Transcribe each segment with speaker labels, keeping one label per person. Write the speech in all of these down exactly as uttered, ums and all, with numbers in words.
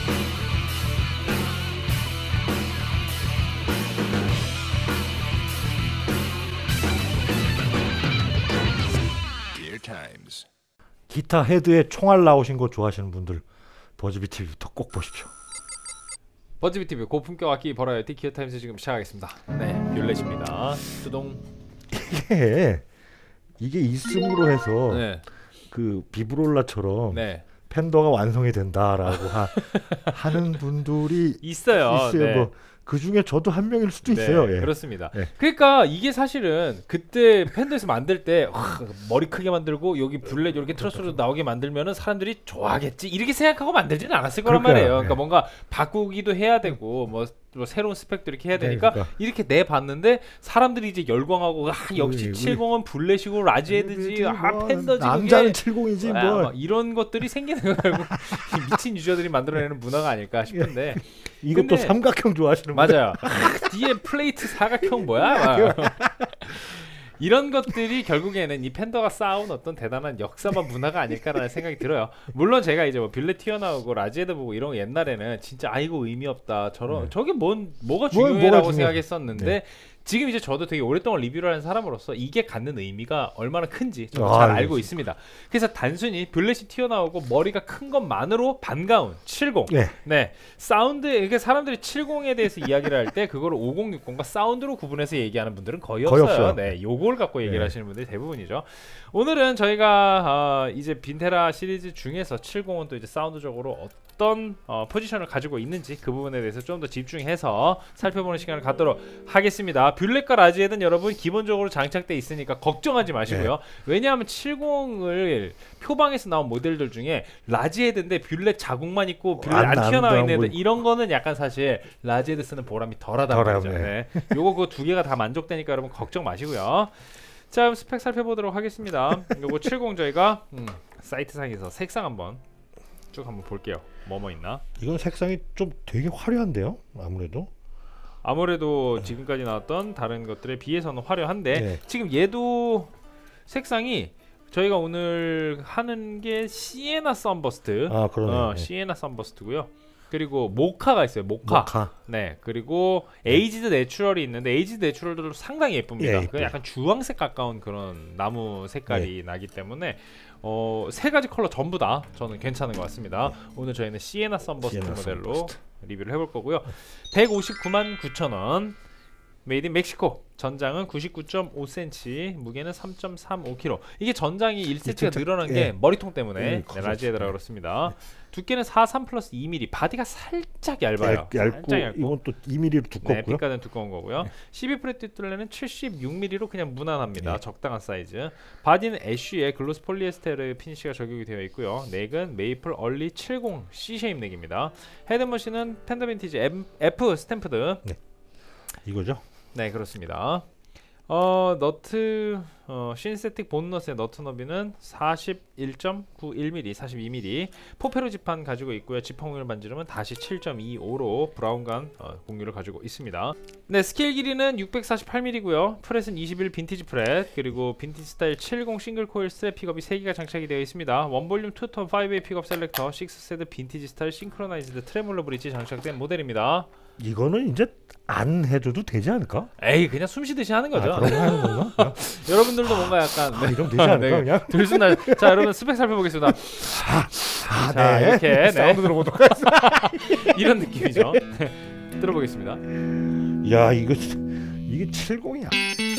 Speaker 1: 기타 헤드에 총알 나오신 거 좋아하시는 분들 버즈비티비부터 꼭 보십시오.
Speaker 2: 버즈비티비 고품격 악기 버라이어티 기어타임즈 지금 시작하겠습니다. 네, 뷰렛입니다. 수동.
Speaker 1: 이게 이게 있음으로 해서
Speaker 2: 네.
Speaker 1: 그 비브롤라처럼
Speaker 2: 네.
Speaker 1: 팬더가 완성이 된다라고 하, 하는 분들이
Speaker 2: 있어요.
Speaker 1: 있어요.
Speaker 2: 네.
Speaker 1: 뭐 그 중에 저도 한 명일 수도
Speaker 2: 네,
Speaker 1: 있어요. 예.
Speaker 2: 그렇습니다.
Speaker 1: 예.
Speaker 2: 그러니까 이게 사실은 그때 팬더에서 만들 때 와, 머리 크게 만들고 여기 블랙 이렇게 트러스로 나오게 만들면은 사람들이 좋아하겠지 이렇게 생각하고 만들지는 않았을 거란
Speaker 1: 그러니까요.
Speaker 2: 말이에요. 그러니까
Speaker 1: 예.
Speaker 2: 뭔가 바꾸기도 해야 되고 뭐, 뭐 새로운 스펙도 이렇게 해야 되니까
Speaker 1: 네, 그러니까.
Speaker 2: 이렇게 내봤는데 사람들이 이제 열광하고 아, 역시
Speaker 1: 우리,
Speaker 2: 칠십은 블랙이고 라지헤드지 아
Speaker 1: 뭐,
Speaker 2: 팬더지
Speaker 1: 남자는
Speaker 2: 그게
Speaker 1: 칠십이지
Speaker 2: 아,
Speaker 1: 뭐
Speaker 2: 막 이런 것들이 생기는 거예요. 미친 유저들이 만들어내는 문화가 아닐까 싶은데
Speaker 1: 이것도
Speaker 2: 근데,
Speaker 1: 삼각형 좋아하시는 분들
Speaker 2: 맞아요. 뒤에 플레이트 사각형 뭐야? 이런 것들이 결국에는 이 팬더가 쌓아온 어떤 대단한 역사와 문화가 아닐까라는 생각이 들어요. 물론 제가 이제 뭐 빌렛 튀어나오고 라지헤드 보고 이런 거 옛날에는 진짜 아이고 의미 없다. 저런
Speaker 1: 네.
Speaker 2: 저게 뭔 뭐가
Speaker 1: 뭘,
Speaker 2: 중요해라고
Speaker 1: 뭐가 중요해.
Speaker 2: 생각했었는데
Speaker 1: 네.
Speaker 2: 지금 이제 저도 되게 오랫동안 리뷰를 하는 사람으로서 이게 갖는 의미가 얼마나 큰지 저는
Speaker 1: 아,
Speaker 2: 잘
Speaker 1: 네.
Speaker 2: 알고 있습니다. 그래서 단순히 빌렛이 튀어나오고 머리가 큰 것만으로 반가운 칠십.
Speaker 1: 네.
Speaker 2: 네. 사운드 이게 사람들이 칠십에 대해서 이야기를 할 때 그걸 오십, 육십과 사운드로 구분해서 얘기하는 분들은 거의,
Speaker 1: 거의
Speaker 2: 없어요.
Speaker 1: 없어요.
Speaker 2: 네. 요걸 갖고 얘기를
Speaker 1: 네.
Speaker 2: 하시는 분들이 대부분이죠. 오늘은 저희가 어, 이제 빈테라 시리즈 중에서 칠십은 또 이제 사운드적으로 어떤 어, 포지션을 가지고 있는지 그 부분에 대해서 좀 더 집중해서 살펴보는 시간을 갖도록 하겠습니다. 뷰렛과 라지헤드는 여러분 기본적으로 장착돼 있으니까 걱정하지 마시고요. 네. 왜냐하면 칠십을 표방에서 나온 모델들 중에 라지헤드인데 뷰렛 자국만 있고 뷰렛 안, 안 튀어나와 있는 애들 이런 거는 약간 사실 라지헤드 쓰는 보람이 덜하다고 하죠. 네. 요거 그 두 개가 다 만족되니까 여러분 걱정 마시고요. 자, 그럼 스펙 살펴보도록 하겠습니다. 요거 칠십 저희가 음, 사이트상에서 색상 한번 쭉 한번 볼게요. 뭐뭐 있나?
Speaker 1: 이건 색상이 좀 되게 화려한데요. 아무래도
Speaker 2: 아무래도 지금까지 나왔던 다른 것들에 비해서는 화려한데
Speaker 1: 네.
Speaker 2: 지금 얘도 색상이 저희가 오늘 하는 게 시에나 선버스트.
Speaker 1: 아, 그러네요.
Speaker 2: 어,
Speaker 1: 네.
Speaker 2: 시에나 선버스트고요. 그리고 모카가 있어요. 모카.
Speaker 1: 모카.
Speaker 2: 네. 그리고 에이지드 내추럴이 있는데 에이지드 내추럴도 상당히 예쁩니다.
Speaker 1: 예,
Speaker 2: 그 약간 주황색 가까운 그런 나무 색깔이
Speaker 1: 예.
Speaker 2: 나기 때문에 어, 세 가지 컬러 전부 다 저는 괜찮은 것 같습니다. 오늘 저희는 시에나 선버스트
Speaker 1: 시에나
Speaker 2: 모델로
Speaker 1: 선버스트.
Speaker 2: 리뷰를 해볼 거고요. 백오십구만 구천 원. 메이드 인 멕시코. 전장은 구십구 점 오 센티미터, 무게는 삼 점 삼오 킬로그램. 이게 전장이 일 센티미터가 늘어난 게
Speaker 1: 예.
Speaker 2: 머리통 때문에
Speaker 1: 음,
Speaker 2: 네, 라지헤드라 그렇습니다. 두께는 사십삼 플러스 이 밀리미터. 바디가 살짝 얇아요.
Speaker 1: 얇, 얇고,
Speaker 2: 살짝 얇고.
Speaker 1: 이건 또 이 밀리미터로
Speaker 2: 네,
Speaker 1: 두껍고요.
Speaker 2: 빛깔은 두꺼운 거고요. 십이 프렛 뒷둘레는 칠십육 밀리미터로 그냥 무난합니다.
Speaker 1: 네.
Speaker 2: 적당한 사이즈. 바디는 애쉬에 글로스 폴리에스테르 피니쉬가 적용이 되어 있고요. 넥은 메이플 얼리 칠십 C 쉐입 넥입니다. 헤드머신은 팬더 빈티지 M, F 스탬프드.
Speaker 1: 네. 이거죠?
Speaker 2: 네, 그렇습니다. 어, 너트 어, 신세틱 본넛의 너트 너비는 사십일 점 구일 밀리미터, 사십이 밀리미터. 포페로 지판 가지고 있고요. 지퍼공을 만지르면 다시 칠 점 이오로 브라운관 어, 공유를 가지고 있습니다. 네, 스케일 길이는 육백사십팔 밀리미터고요. 프렛은 이십일 빈티지 프렛, 그리고 빈티지 스타일 칠십 싱글 코일 스트랩 픽업이 세 개가 장착이 되어 있습니다. 원볼륨 투톤 파이브 웨이 픽업 셀렉터, 육 세드 빈티지 스타일 싱크로나이즈드 트레몰로 브릿지 장착된 모델입니다.
Speaker 1: 이거는 이제 안 해줘도 되지 않을까?
Speaker 2: 에이, 그냥 숨 쉬듯이 하는 거죠.
Speaker 1: 아, 그런 거 하는 건가? 그냥?
Speaker 2: 여러분들도 뭔가 약간
Speaker 1: 아, 이러면 되지 않을까? 그냥?
Speaker 2: 들숨날. 자, 여러분 스펙 살펴보겠습니다.
Speaker 1: 아,
Speaker 2: 자,
Speaker 1: 네.
Speaker 2: 이렇게 네.
Speaker 1: 사운드 들어보도록 하겠습니다.
Speaker 2: 이런 느낌이죠. 들어보겠습니다.
Speaker 1: 야, 이거 이게 칠십이야.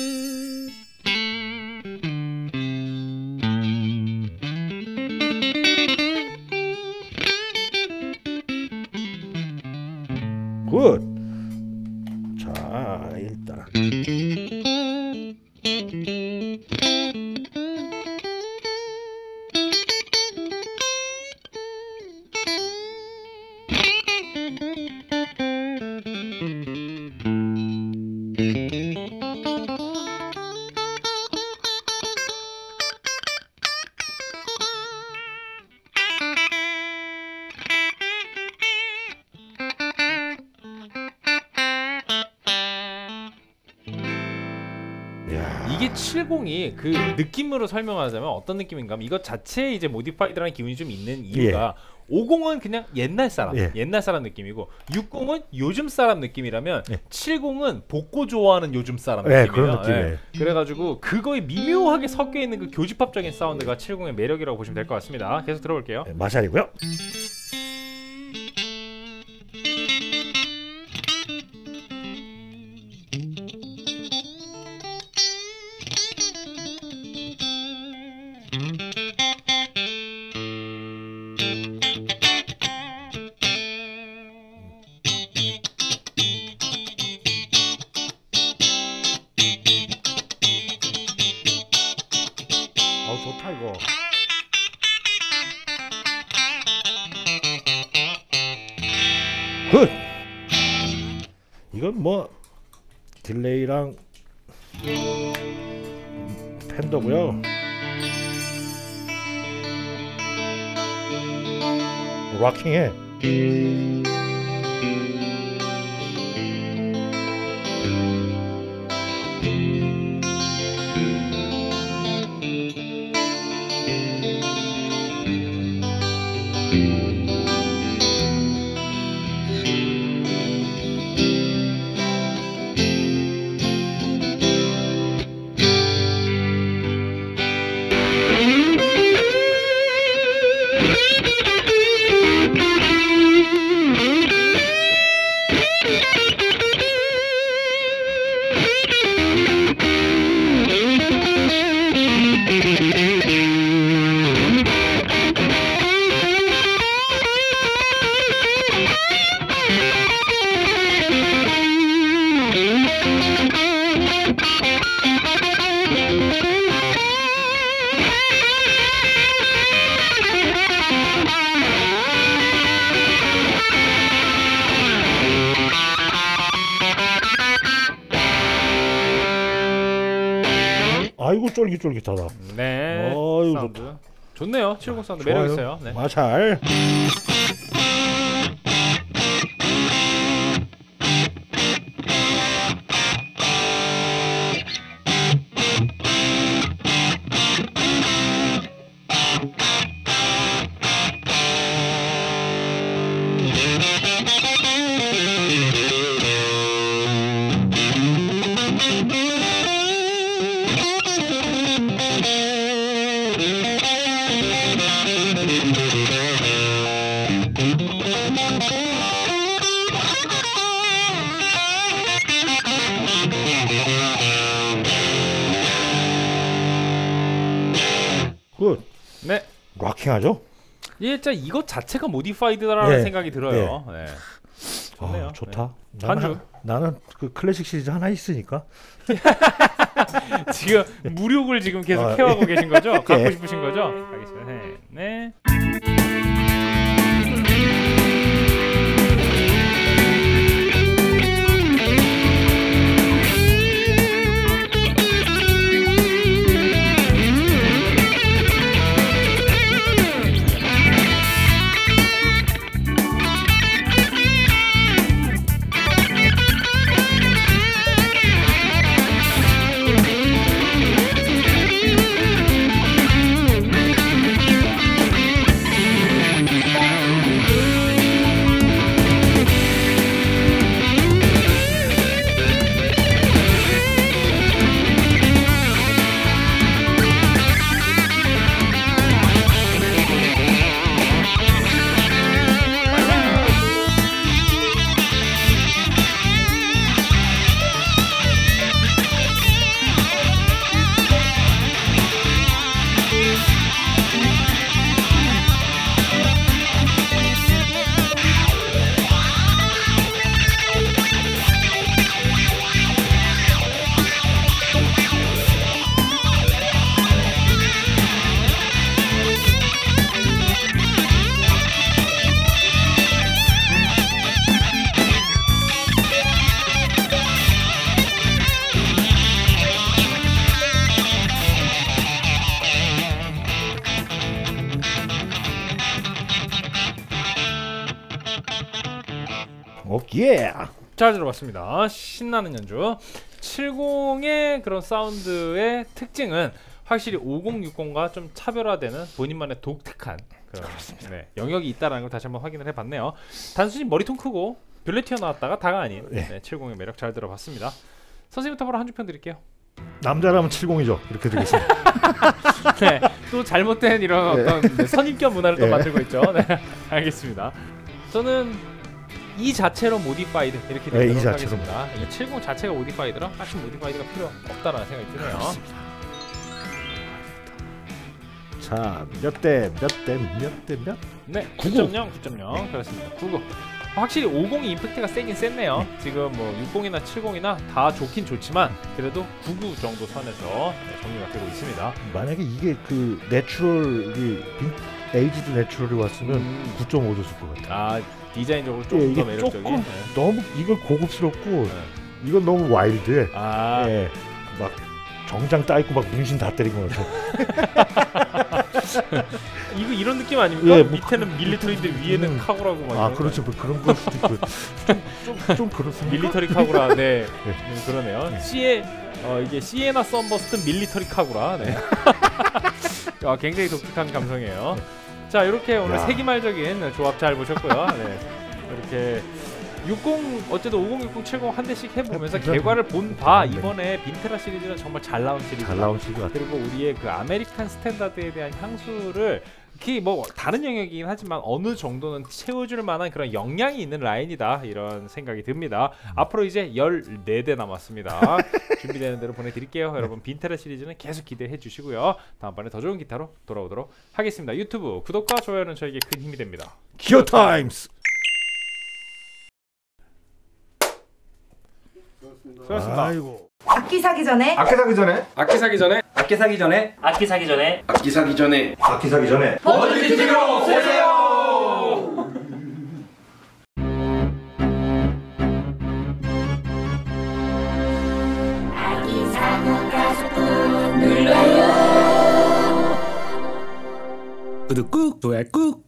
Speaker 1: 굿. 자, 일단
Speaker 2: 이게 칠십이 그 느낌으로 설명하자면 어떤 느낌인가 하면 이것 자체에 이제 모디파이드라는 기운이 좀 있는 이유가 오십은 그냥 옛날 사람,
Speaker 1: 예.
Speaker 2: 옛날 사람 느낌이고 육십은 요즘 사람 느낌이라면
Speaker 1: 예.
Speaker 2: 칠십은 복고 좋아하는 요즘 사람
Speaker 1: 예,
Speaker 2: 느낌이에요.
Speaker 1: 그런 느낌이에요.
Speaker 2: 예. 그래가지고 그거에 미묘하게 섞여 있는 그 교집합적인 사운드가 칠십의 매력이라고 보시면 될 것 같습니다. 계속 들어볼게요.
Speaker 1: 네, 마샬이고요. 어 좋다 이거. 굿. 이건 뭐 딜레이랑 팬더고요. 락킹해. 아이고 쫄깃쫄깃하다.
Speaker 2: 네,
Speaker 1: 어이구,
Speaker 2: 사운드 좋네요. 칠십 사운드
Speaker 1: 좋아요.
Speaker 2: 매력 있어요. 네.
Speaker 1: 마샬. 굿.
Speaker 2: 네.
Speaker 1: 락킹하죠?
Speaker 2: 예, 진짜 이것 자체가 모디파이드라는
Speaker 1: 네.
Speaker 2: 생각이 들어요. 네. 좋네요.
Speaker 1: 아, 좋다.
Speaker 2: 네.
Speaker 1: 나는,
Speaker 2: 반주.
Speaker 1: 하- 나는 그 클래식 시리즈 하나 있으니까.
Speaker 2: 지금 무력을 지금 계속
Speaker 1: 아,
Speaker 2: 케어하고 계신 거죠? 갖고
Speaker 1: 예.
Speaker 2: 싶으신 거죠? 알겠습니다. 네. 네.
Speaker 1: 오예.
Speaker 2: 잘 들어봤습니다. 신나는 연주. 칠십의 그런 사운드의 특징은 확실히 오십, 육십과 좀 차별화되는 본인만의 독특한 그런 네, 영역이 있다라는 걸 다시 한번 확인을 해봤네요. 단순히 머리통 크고 별내 튀어나왔다가 다가 아닌
Speaker 1: 네.
Speaker 2: 네, 칠십의 매력 잘 들어봤습니다. 선생님부터 바로 한 줄 평 드릴게요.
Speaker 1: 남자라면 칠십이죠. 이렇게 되겠습니다.
Speaker 2: 네, 또 잘못된 이런
Speaker 1: 네.
Speaker 2: 어떤 네, 선입견 문화를 또
Speaker 1: 네.
Speaker 2: 만들고 있죠. 네, 알겠습니다. 저는 이 자체로 모디파이드 이렇게
Speaker 1: 네, 이
Speaker 2: 되도록
Speaker 1: 자체로.
Speaker 2: 하겠습니다. 이 칠십 자체가 모디파이드라 딱히 모디파이드가 필요 없다라는 생각이 드네요.
Speaker 1: 자, 몇 대 몇 대 몇 대 몇?
Speaker 2: 네,
Speaker 1: 구구.
Speaker 2: 구 점 영, 구 점 영 그렇습니다. 구구. 확실히 오십이 임팩트가 세긴 셌네요. 지금 뭐 육십이나 칠십이나 다 좋긴 좋지만 그래도 구십구 정도 선에서 네, 정리가 되고 있습니다.
Speaker 1: 만약에 이게 그 내추럴이 빈- 에이지드 내추럴이 왔으면
Speaker 2: 음.
Speaker 1: 구 점 오 줬을 것 같아.
Speaker 2: 아 디자인적으로 조금
Speaker 1: 예,
Speaker 2: 더
Speaker 1: 이게
Speaker 2: 매력적인.
Speaker 1: 조금
Speaker 2: 네.
Speaker 1: 너무 이건 고급스럽고
Speaker 2: 네.
Speaker 1: 이건 너무 와일드해.
Speaker 2: 아
Speaker 1: 예, 막 정장 따있고 막 문신 다 때린 것 같아.
Speaker 2: 이거 이런 느낌 아닙니까?
Speaker 1: 예, 뭐
Speaker 2: 밑에는 밀리터리인데 위에는
Speaker 1: 음.
Speaker 2: 카구라고 막.
Speaker 1: 아,
Speaker 2: 이런
Speaker 1: 그렇죠. 뭐 그런 걸 수도 있고 좀좀 좀 그렇습니까?
Speaker 2: 밀리터리 카구라. 네,
Speaker 1: 네.
Speaker 2: 음, 그러네요.
Speaker 1: 네.
Speaker 2: 시에 어, 이게 시에나 썬버스트 밀리터리 카구라. 네. 아, 굉장히 독특한 감성이에요. 자, 이렇게 오늘
Speaker 1: 야.
Speaker 2: 세기말적인 조합 잘 보셨고요. 네. 이렇게 육십 어쨌든 오십, 육십, 칠십 한 대씩 해보면서
Speaker 1: 해보자.
Speaker 2: 결과를 본 바
Speaker 1: 네.
Speaker 2: 이번에 빈테라 시리즈는 정말 잘 나온 시리즈.
Speaker 1: 잘 나온 시리즈 같아.
Speaker 2: 그리고 우리의 그 아메리칸 스탠다드에 대한 향수를 특히 뭐 다른 영역이긴 하지만 어느 정도는 채워줄 만한 그런 역량이 있는 라인이다 이런 생각이 듭니다.
Speaker 1: 음.
Speaker 2: 앞으로 이제 열네 대 남았습니다. 준비되는 대로 보내드릴게요. 여러분 빈테라 시리즈는 계속 기대해 주시고요. 다음번에 더 좋은 기타로 돌아오도록 하겠습니다. 유튜브 구독과 좋아요는 저에게 큰 힘이 됩니다.
Speaker 1: 기어 타임스.
Speaker 2: 수고하셨습니다.
Speaker 1: 아이고.
Speaker 3: 악기 사기 전에
Speaker 4: 악기 사기 전에
Speaker 5: 악기 사기 전에
Speaker 4: 악기 사기 전에
Speaker 6: 악기 사기 전에
Speaker 5: 악기 사기 전에
Speaker 1: 악기 사기 전에
Speaker 4: 버즈비티로 오세요.
Speaker 5: 구독 꾹 좋아요 꾹